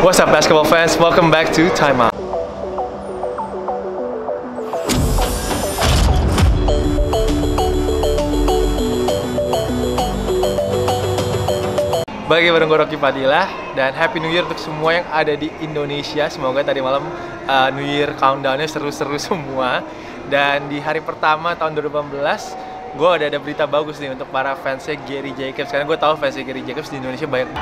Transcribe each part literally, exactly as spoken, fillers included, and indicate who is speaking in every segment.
Speaker 1: What's up basketball fans, welcome back to Time Out. Bagi bareng gue Rocky Padilla dan Happy New Year untuk semua yang ada di Indonesia. Semoga tadi malam uh, New Year countdown-nya seru-seru semua. Dan di hari pertama tahun dua ribu delapan belas, gue udah ada berita bagus nih untuk para fansnya Gary Jacobs. Karena gue tahu fansnya Gary Jacobs di Indonesia banyak.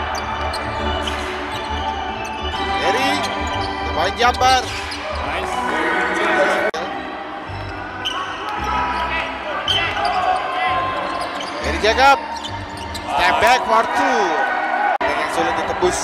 Speaker 2: Gary, main jambar.
Speaker 3: Nice.
Speaker 2: Gary Jacobs, step back for two. Yang sulit ditebus.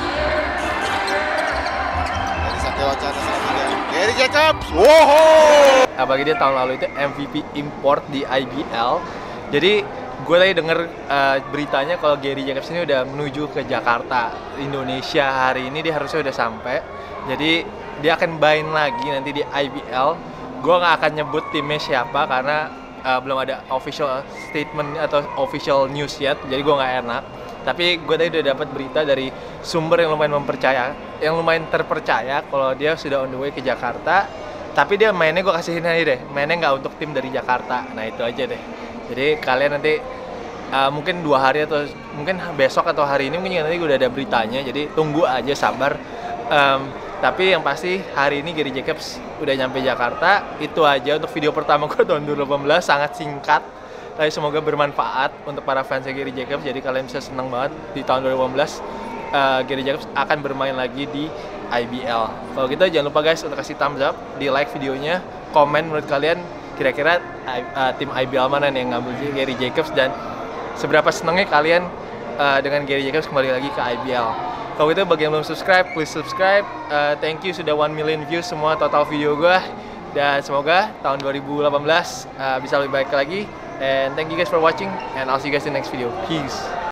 Speaker 2: Dari Satya Wacana Salatiga. Gary Jacobs, woho!
Speaker 1: Apalagi dia tahun lalu itu M V P import di I B L. Jadi gue tadi denger uh, beritanya kalau Gary Jacobs ini udah menuju ke Jakarta, Indonesia hari ini. Dia harusnya udah sampai. Jadi dia akan main lagi nanti di I B L. Gue nggak akan nyebut timnya siapa karena uh, belum ada official statement atau official news yet. Jadi gue nggak enak. Tapi gue tadi udah dapat berita dari sumber yang lumayan mempercaya, yang lumayan terpercaya kalau dia sudah on the way ke Jakarta. Tapi dia mainnya gue kasihin aja deh, mainnya nggak untuk tim dari Jakarta. Nah itu aja deh. Jadi kalian nanti uh, mungkin dua hari atau mungkin besok atau hari ini mungkin nanti gue udah ada beritanya. Jadi tunggu aja, sabar. Um, tapi yang pasti hari ini Gary Jacobs udah nyampe Jakarta. Itu aja untuk video pertama gue tahun dua ribu delapan belas, sangat singkat. Tapi semoga bermanfaat untuk para fans Gary Jacobs. Jadi kalian bisa senang banget di tahun dua ribu delapan belas uh, Gary Jacobs akan bermain lagi di I B L. Kalau gitu jangan lupa guys untuk kasih thumbs up, di like videonya, komen menurut kalian kira-kira uh, tim I B L mana nih yang ngambil Gary Jacobs dan seberapa senangnya kalian uh, dengan Gary Jacobs kembali lagi ke I B L. Kalau gitu bagi yang belum subscribe, please subscribe. Uh, thank you sudah one million views semua total video gue. Dan semoga tahun dua ribu delapan belas uh, bisa lebih baik lagi. And thank you guys for watching and I'll see you guys in the next video. Peace.